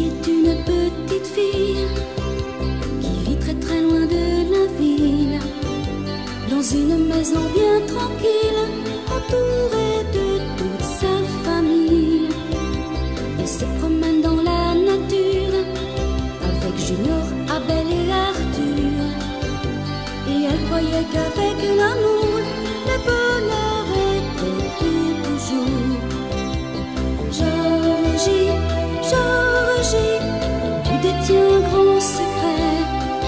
Georgie est une petite fille qui vit très très loin de la ville, dans une maison bien tranquille, entourée de toute sa famille. Elle se promène dans la nature avec Junior, Abel et Arthur, et elle croyait qu'avec l'amour, le bonheur était pour toujours. Georgie, Georgie, tu détiens un grand secret.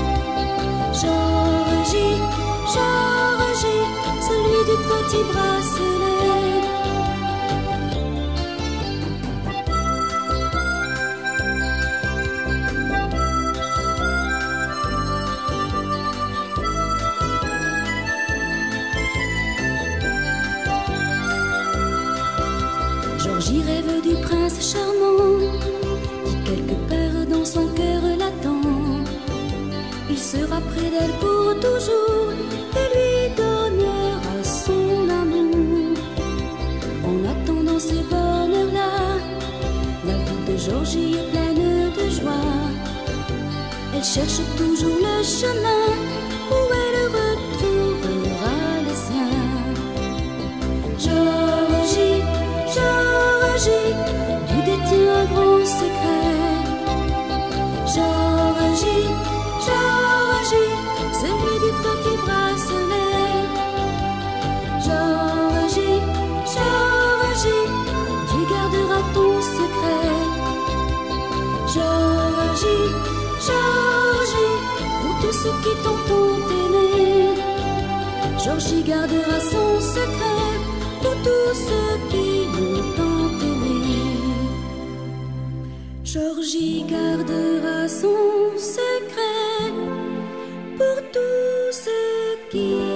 Georgie, Georgie, celui du petit bracelet. Georgie rêve du prince charmant qui quelque part dans son cœur l'attend. Il sera près d'elle pour toujours et lui donnera son amour. En attendant ce bonheur-là, la vie de Georgie est pleine de joie. Elle cherche toujours le chemin où elle retrouvera les siens. Georgie, Georgie, tu détiens un grand secret. Georgie, Georgie, celui du petit bracelet. Georgie, Georgie, tu garderas ton secret. Georgie, Georgie, pour tous ceux qui t'ont aimé. Georgie gardera son secret pour tous ceux qui l'ont tant aimé. Georgie gardera son secret pour tous ceux qui